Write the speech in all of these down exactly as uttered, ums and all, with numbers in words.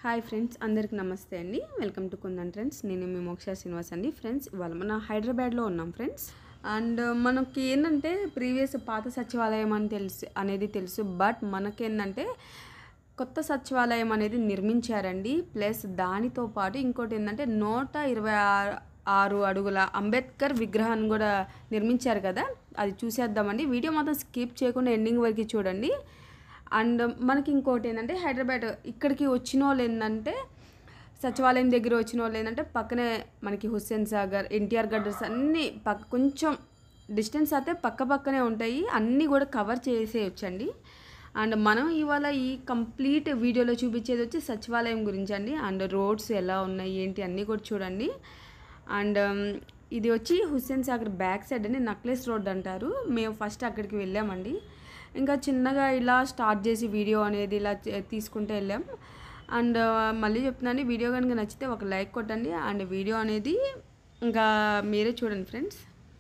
Hi friends, అందరికి నమస్తే అండి. Welcome to Kundan trends. నేను మీ మోక్ష శ్రీనివాస్ అండి. ఫ్రెండ్స్, ఇవాళ మన హైదరాబాద్లో ఉన్నాం ఫ్రెండ్స్. అండ్ మనకి ఏంటంటే ప్రీవియస్ పాత సచివాలయం అని తెలుసు అనేది తెలుసు బట్ మనకేంటంటే కొత్త సచివాలయం అనేది నిర్మించారండి. ప్లస్ దానితో పాటు ఇంకోటి ఏంటంటే నూట ఇరవై ఆరు అడుగుల అంబేద్కర్ విగ్రహాన్ని కూడా నిర్మించారు కదా, అది చూసేద్దామండి. వీడియో మాత్రం స్కిప్ చేయకుండా ఎండింగ్ వరకు చూడండి. అండ్ మనకి ఇంకోటి ఏంటంటే హైదరాబాద్ ఇక్కడికి వచ్చిన వాళ్ళు ఏంటంటే సచివాలయం దగ్గర వచ్చిన వాళ్ళు ఏంటంటే పక్కనే మనకి హుస్సేన్ సాగర్, ఎన్టీఆర్ గడ్డర్స్ అన్నీ పక్క కొంచెం డిస్టెన్స్ అయితే పక్క పక్కనే ఉంటాయి. అన్నీ కూడా కవర్ చేసేయచ్చండి. అండ్ మనం ఇవాళ ఈ కంప్లీట్ వీడియోలో చూపించేది వచ్చి సచివాలయం గురించి అండి. అండ్ రోడ్స్ ఎలా ఉన్నాయి ఏంటి అన్నీ కూడా చూడండి. అండ్ ఇది వచ్చి హుస్సేన్ సాగర్ బ్యాక్ సైడ్ అని నక్లెస్ రోడ్ అంటారు. మేము ఫస్ట్ అక్కడికి వెళ్ళామండి. ఇంకా చిన్నగా ఇలా స్టార్ట్ చేసి వీడియో అనేది ఇలా తీసుకుంటూ వెళ్ళాం. అండ్ మళ్ళీ చెప్తున్నాను, వీడియో కనుక నచ్చితే ఒక లైక్ కొట్టండి. అండ్ వీడియో అనేది ఇంకా మీరే చూడండి ఫ్రెండ్స్.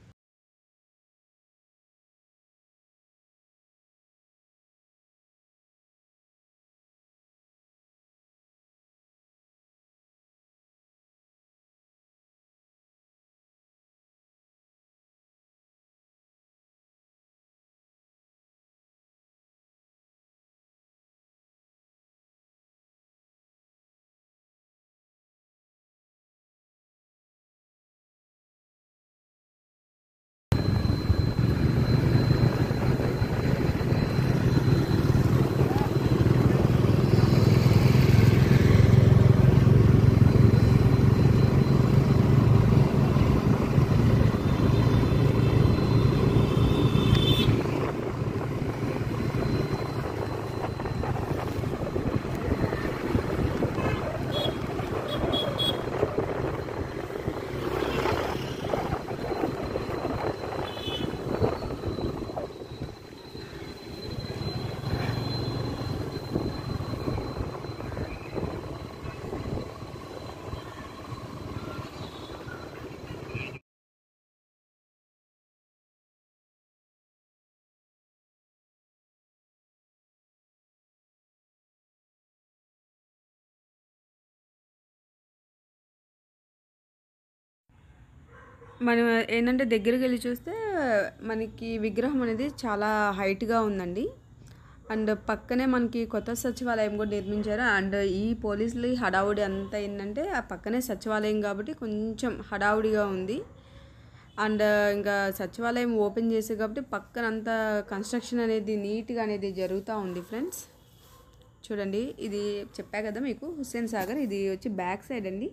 మనం ఏంటంటే దగ్గరికి వెళ్ళి చూస్తే మనకి విగ్రహం అనేది చాలా హైట్గా ఉందండి. అండ్ పక్కనే మనకి కొత్త సచివాలయం కూడా నిర్మించారు. అండ్ ఈ పోలీసులు హడావుడి అంతా ఏంటంటే ఆ పక్కనే సచివాలయం కాబట్టి కొంచెం హడావుడిగా ఉంది. అండ్ ఇంకా సచివాలయం ఓపెన్ చేసే కాబట్టి పక్కన అంతా కన్స్ట్రక్షన్ అనేది నీట్గా అనేది జరుగుతూ ఉంది ఫ్రెండ్స్. చూడండి, ఇది చెప్పా కదా మీకు హుస్సేన్ సాగర్, ఇది వచ్చి బ్యాక్ సైడ్ అండి.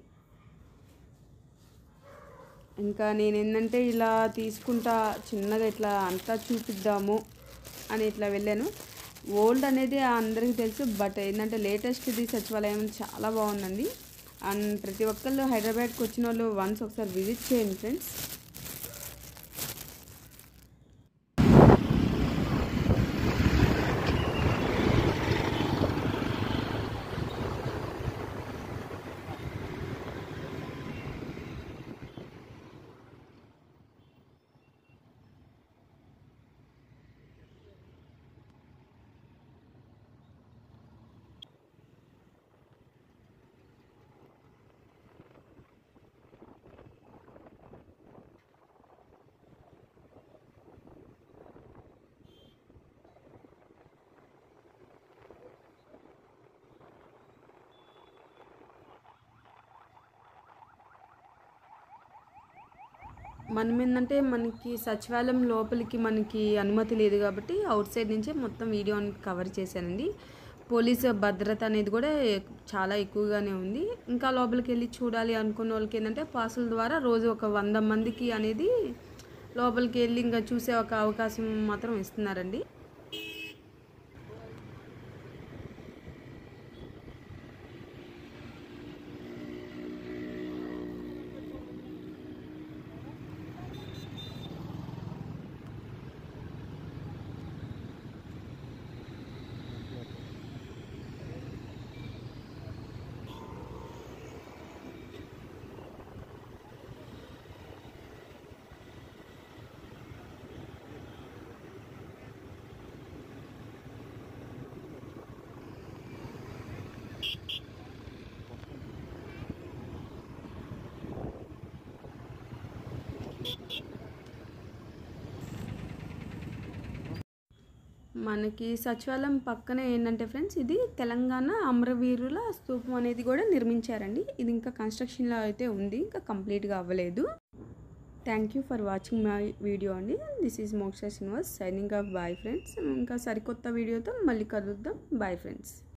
ఇంకా నేను ఏంటంటే ఇలా తీసుకుంటా చిన్నగా ఇట్లా అంతా చూపిద్దాము అని ఇట్లా వెళ్ళాను. ఓల్డ్ అనేది అందరికీ తెలుసు బట్ ఏంటంటే లేటెస్ట్ది సచివాలయం చాలా బాగుందండి. అండ్ ప్రతి ఒక్కళ్ళు హైదరాబాద్కి వచ్చిన వాళ్ళు వన్స్ ఒకసారి విజిట్ చేయండి ఫ్రెండ్స్. మనం ఏంటంటే మనకి సచివాలయం లోపలికి మనకి అనుమతి లేదు కాబట్టి అవుట్ సైడ్ నుంచే మొత్తం వీడియోని కవర్ చేశానండి. పోలీసు భద్రత అనేది కూడా చాలా ఎక్కువగానే ఉంది. ఇంకా లోపలికి వెళ్ళి చూడాలి అనుకున్న వాళ్ళకి ఏంటంటే పాసుల ద్వారా రోజు ఒక వంద మందికి అనేది లోపలికి వెళ్ళి ఇంకా చూసే ఒక అవకాశం మాత్రం ఇస్తున్నారండి. మనకి సచివాలయం పక్కనే ఏంటంటే ఫ్రెండ్స్, ఇది తెలంగాణ అమరవీరుల స్తూపం అనేది కూడా నిర్మించారండి. ఇది ఇంకా కన్స్ట్రక్షన్లో అయితే ఉంది, ఇంకా కంప్లీట్గా అవ్వలేదు. Thank you for watching my video అండి. This is Moksha Srinivas signing off. Bye friends. ఇంకా సరికొత్త వీడియోతో మళ్ళీ కలుద్దాం. Bye friends.